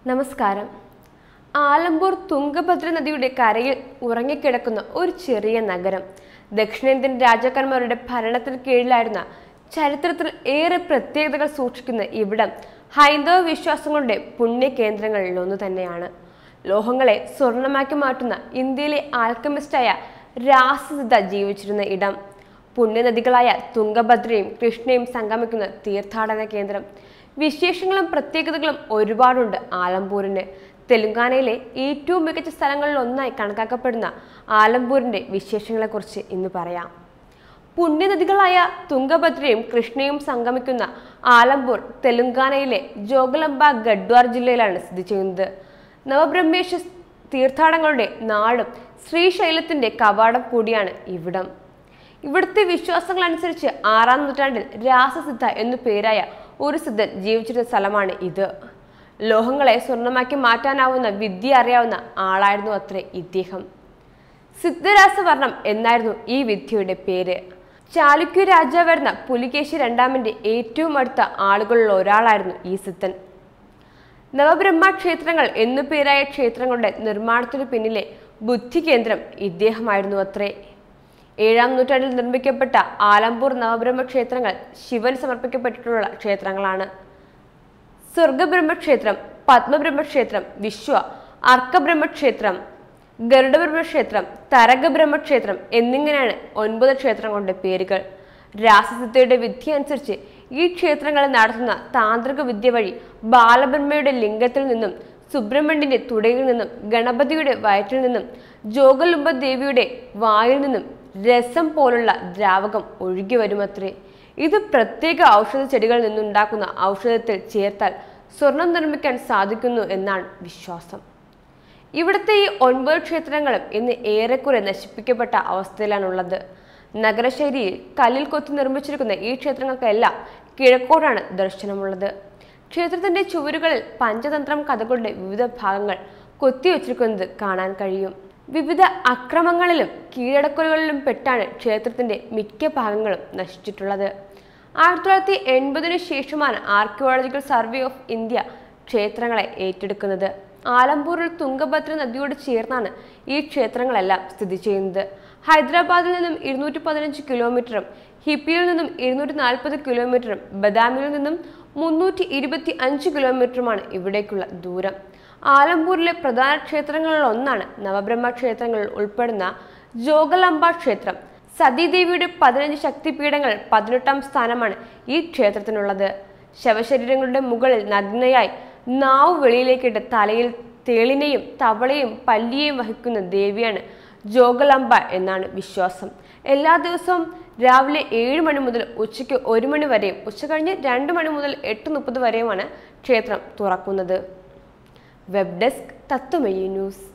നമസ്കാരം. ആലമ്പൂർ തുംഗഭദ്ര നദിയുടെ കരയിൽ ഉറങ്ങിക്കിടക്കുന്ന ഒരു ചെറിയ നഗരം. ദക്ഷിണേന്ത്യൻ രാജാക്കന്മാരുടെ ഭരണത്തിന് കീഴിലായിരുന്ന ചരിത്രത്തിൽ ഏറെ പ്രത്യേകതകൾ സൂക്ഷിക്കുന്ന ഇവിടം ഹൈന്ദവ വിശ്വാസങ്ങളുടെ പുണ്യ കേന്ദ്രങ്ങളിലൊന്നു തന്നെയാണ്. ലോഹങ്ങളെ സ്വർണമാക്കി മാറ്റുന്ന ഇന്ത്യയിലെ ആൽക്കമിസ്റ്റായ രാസസിദ്ധ ജീവിച്ചിരുന്ന ഇടം. പുണ്യനദികളായ തുംഗഭദ്രയും കൃഷ്ണയും സംഗമിക്കുന്ന തീർത്ഥാടന കേന്ദ്രം. വിശേഷങ്ങളും പ്രത്യേകതകളും ഒരുപാടുണ്ട് ആലമ്പൂരിന്. തെലുങ്കാനയിലെ ഏറ്റവും മികച്ച സ്ഥലങ്ങളിൽ ഒന്നായി കണക്കാക്കപ്പെടുന്ന ആലമ്പൂരിന്റെ വിശേഷങ്ങളെക്കുറിച്ച് ഇന്ന് പറയാം. പുണ്യനദികളായ തുംഗഭദ്രയും കൃഷ്ണയും സംഗമിക്കുന്ന ആലമ്പൂർ തെലുങ്കാനയിലെ ജോഗലംബ ഗഡ്വാർ ജില്ലയിലാണ് സ്ഥിതി ചെയ്യുന്നത്. നവബ്രഹ്മേശ തീർത്ഥാടനങ്ങളുടെ നാടും ശ്രീശൈലത്തിന്റെ കവാടം കൂടിയാണ് ഇവിടം. ഇവിടുത്തെ വിശ്വാസങ്ങൾ അനുസരിച്ച് 6-ാം നൂറ്റാണ്ടിൽ രാസസിദ്ധ എന്നു പേരായ ഒരു സിദ്ധൻ ജീവിച്ചിരുന്ന സ്ഥലമാണ് ഇത്. ലോഹങ്ങളെ സ്വർണമാക്കി മാറ്റാനാവുന്ന വിദ്യ അറിയാവുന്ന ആളായിരുന്നു അത്രേ ഇദ്ദേഹം. സിദ്ധരാസവർണം എന്നായിരുന്നു ഈ വിദ്യയുടെ പേര്. ചാലുക്യ രാജാവായിരുന്ന പുലികേശി രണ്ടാമന്റെ ഏറ്റവും അടുത്ത ആളുകളിൽ ഒരാളായിരുന്നു ഈ സിദ്ധൻ. നവബ്രഹ്മ ക്ഷേത്രങ്ങൾ എന്നു പേരായ ക്ഷേത്രങ്ങളുടെ നിർമ്മാണത്തിനു പിന്നിലെ ബുദ്ധി കേന്ദ്രം ഇദ്ദേഹമായിരുന്നു അത്രേ. 7-ാം നൂറ്റാണ്ടിൽ നിർമ്മിക്കപ്പെട്ട ആലമ്പൂർ നവബ്രഹ്മ ക്ഷേത്രങ്ങൾ ശിവന് സമർപ്പിക്കപ്പെട്ടിട്ടുള്ള ക്ഷേത്രങ്ങളാണ്. സ്വർഗബ്രഹ്മക്ഷേത്രം, പത്മബ്രഹ്മക്ഷേത്രം, വിശ്വ അർക്കബ്രഹ്മക്ഷേത്രം, ഗരുഡബ്രഹ്മക്ഷേത്രം, തരകബ്രഹ്മക്ഷേത്രം എന്നിങ്ങനെയാണ് 9 ക്ഷേത്രങ്ങളുടെ പേരുകൾ. രാസസിദ്ധയുടെ വിദ്യ അനുസരിച്ച് ഈ ക്ഷേത്രങ്ങളിൽ നടത്തുന്ന താന്ത്രിക വിദ്യ വഴി ബാലബ്രഹ്മയുടെ ലിംഗത്തിൽ നിന്നും, സുബ്രഹ്മണ്യന്റെ തുടയിൽ നിന്നും, ഗണപതിയുടെ വയറ്റിൽ നിന്നും, ജോഗലുംബ ദേവിയുടെ വായിൽ നിന്നും രസം പോലുള്ള ദ്രാവകം ഒഴുകി വരുമത്രേ. ഇത് പ്രത്യേക ഔഷധ ചെടികളിൽ നിന്നുണ്ടാക്കുന്ന ഔഷധത്തിൽ ചേർത്താൽ സ്വർണം നിർമ്മിക്കാൻ സാധിക്കുന്നു എന്നാണ് വിശ്വാസം. ഇവിടുത്തെ ഈ 9 ക്ഷേത്രങ്ങളും ഇന്ന് ഏറെക്കുറെ നശിപ്പിക്കപ്പെട്ട അവസ്ഥയിലാണുള്ളത്. നഗരശൈലിയിൽ കല്ലിൽ കൊത്തി നിർമ്മിച്ചിരിക്കുന്ന ഈ ക്ഷേത്രങ്ങൾക്കെല്ലാം കിഴക്കോട്ടാണ് ദർശനമുള്ളത്. ക്ഷേത്രത്തിന്റെ ചുവരുകളിൽ പഞ്ചതന്ത്രം കഥകളുടെ വിവിധ ഭാഗങ്ങൾ കൊത്തിവെച്ചിരിക്കുന്നത് കാണാൻ കഴിയും. വിവിധ അക്രമങ്ങളിലും കീഴടക്കലുകളിലും പെട്ടാണ് ക്ഷേത്രത്തിന്റെ മിക്ക ഭാഗങ്ങളും നശിച്ചിട്ടുള്ളത്. 1980 ശേഷമാണ് ആർക്കിയോളജിക്കൽ സർവേ ഓഫ് ഇന്ത്യ ക്ഷേത്രങ്ങളെ ഏറ്റെടുക്കുന്നത്. ആലമ്പൂരിൽ തുംഗഭദ്ര നദിയോട് ചേർന്നാണ് ഈ ക്ഷേത്രങ്ങളെല്ലാം സ്ഥിതി ചെയ്യുന്നത്. ഹൈദരാബാദിൽ നിന്നും 215 കിലോമീറ്ററും ഹിപ്പിയിൽ നിന്നും 240 കിലോമീറ്ററും ബദാമിയിൽ നിന്നും 325 കിലോമീറ്ററുമാണ് ഇവിടേക്കുള്ള ദൂരം. ആലമ്പൂരിലെ പ്രധാന ക്ഷേത്രങ്ങളിൽ ഒന്നാണ് നവബ്രഹ്മ ക്ഷേത്രങ്ങളിൽ ഉൾപ്പെടുന്ന ജോഗലംബ ക്ഷേത്രം. സതീദേവിയുടെ 15 ശക്തിപീഠങ്ങൾ 18-ാം സ്ഥാനമാണ് ഈ ക്ഷേത്രത്തിനുള്ളത്. ശവശരീരങ്ങളുടെ മുകളിൽ നഗ്നയായി നാവ് വെളിയിലേക്കിട്ട് തലയിൽ തേളിനെയും തവളയും പല്ലിയെയും വഹിക്കുന്ന ദേവിയാണ് ജോഗലംബ എന്നാണ് വിശ്വാസം. എല്ലാ ദിവസവും രാവിലെ 7 മണി മുതൽ ഉച്ചയ്ക്ക് 1 മണി വരെയും ഉച്ചകഴിഞ്ഞ് 2 മണി മുതൽ 8:30 വരെയുമാണ് ക്ഷേത്രം തുറക്കുന്നത്. Web desk Tatwamayi news.